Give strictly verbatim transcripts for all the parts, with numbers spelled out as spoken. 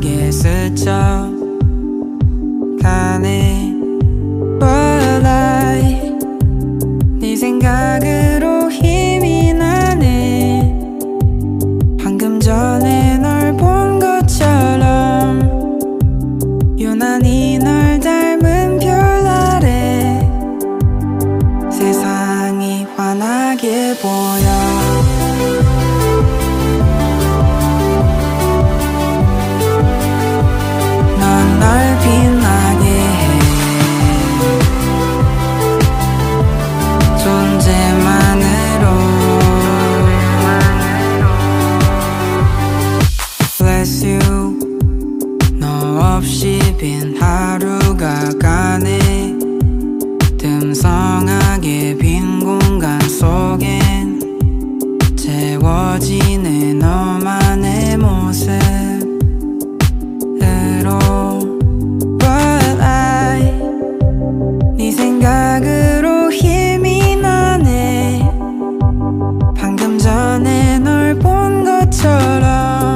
조용하게 스쳐가네. But I 네 생각으로 힘이 나네. 방금 전에 널 본 것처럼 유난히 널 닮은 별 아래 세상이 환하게 보여. 넌 날 빛나게 해. 존재만으로 Bless you. 너 없이 빈 하루가 가네. 듬성하게 빈 공간 속엔 채워지네 너만의 모습으로. But I 네 생각으로 힘이 나네. 방금 전에 널 본 것처럼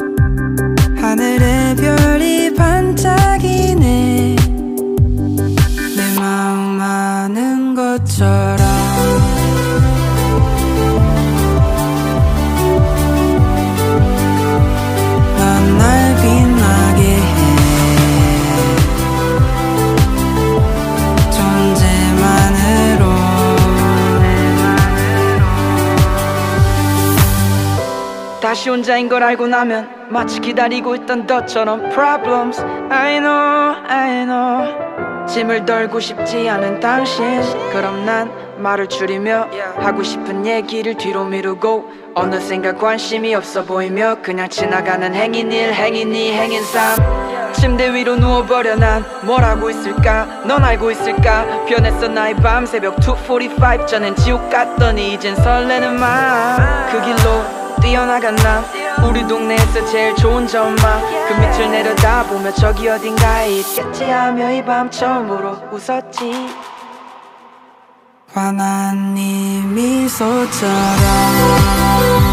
하늘의 별이 반짝이네. 내 마음 아는 것처럼. 넌 날 빛나게 해. 존재만으로. 다시 혼자인 걸 알고 나면 마치 기다리고 있던 너처럼 Problems I know I know. 짐을 덜고 싶지 않은 당신. 그럼 난 말을 줄이며 하고 싶은 얘기를 뒤로 미루고 어느샌가 관심이 없어 보이며 그냥 지나가는 행인 일 행인 이 행인 삶. 침대 위로 누워버려. 난 뭘 하고 있을까. 넌 알고 있을까. 변했어 나의 밤. 새벽 투 포티파이브 전엔 지옥 같더니 이젠 설레는 마음. 그 길로 뛰어나간 난 우리 동네에서 제일 좋은 전망. 그 밑을 내려다보며 저기 어딘가에 있겠지 하며 이 밤 처음으로 웃었지. 환한 네 미소처럼.